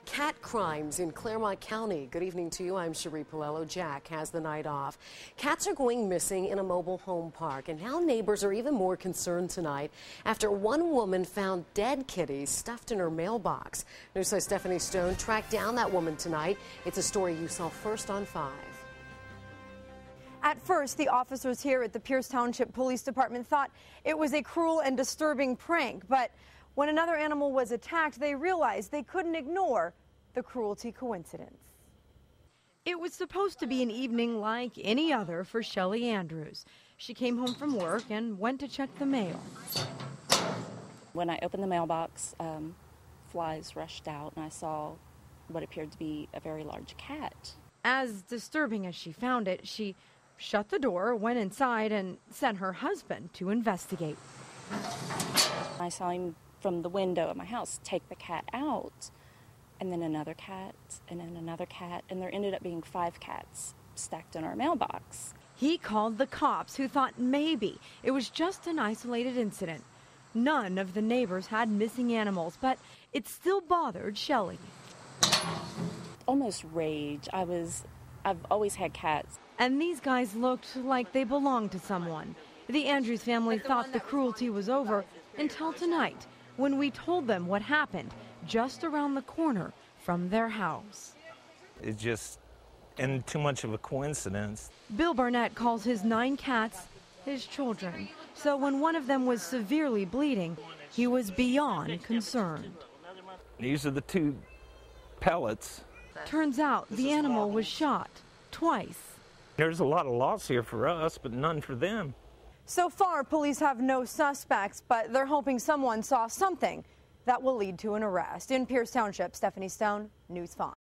Cat crimes in Clermont County. Good evening to you. I'm Cherie Palello. Jack has the night off. Cats are going missing in a mobile home park, and now neighbors are even more concerned tonight after one woman found dead kitties stuffed in her mailbox. News 5's Stephanie Stone tracked down that woman tonight. It's a story you saw first on 5. At first, the officers here at the Pierce Township Police Department thought it was a cruel and disturbing prank, but when another animal was attacked, they realized they couldn't ignore the cruelty coincidence. It was supposed to be an evening like any other for Shelley Andrews. She came home from work and went to check the mail. When I opened the mailbox, flies rushed out, and I saw what appeared to be a very large cat. As disturbing as she found it, she shut the door, went inside, and sent her husband to investigate. I saw him from the window of my house take the cat out, and then another cat, and then another cat, and there ended up being 5 cats stacked in our mailbox. He called the cops, who thought maybe it was just an isolated incident. None of the neighbors had missing animals, but it still bothered Shelley. Almost rage. I've always had cats. And these guys looked like they belonged to someone. The Andrews family thought the cruelty was over until tonight, when we told them what happened just around the corner from their house. It's just too much of a coincidence. Bill Barnett calls his 9 cats his children. So when one of them was severely bleeding, he was beyond concerned. These are the 2 pellets. Turns out the animal was shot twice. There's a lot of loss here for us, but none for them. So far, police have no suspects, but they're hoping someone saw something that will lead to an arrest. In Pierce Township, Stephanie Stone, News 5.